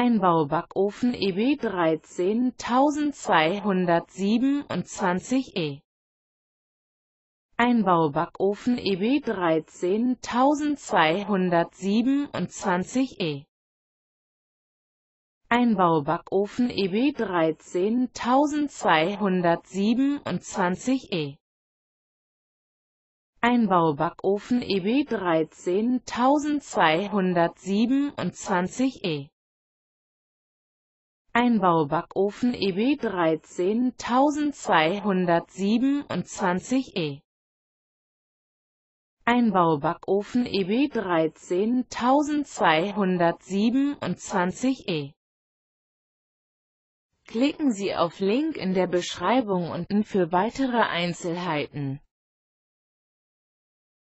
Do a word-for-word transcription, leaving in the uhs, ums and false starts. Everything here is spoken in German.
Einbaubackofen E B dreizehntausendzweihundertsiebenundzwanzig E Einbaubackofen E B dreizehntausendzweihundertsiebenundzwanzig E Einbaubackofen E B dreizehntausendzweihundertsiebenundzwanzig E Einbaubackofen E B dreizehntausendzweihundertsiebenundzwanzig E Einbaubackofen E B dreizehntausendzweihundertsiebenundzwanzig E Einbaubackofen E B dreizehntausendzweihundertsiebenundzwanzig E Klicken Sie auf Link in der Beschreibung unten für weitere Einzelheiten.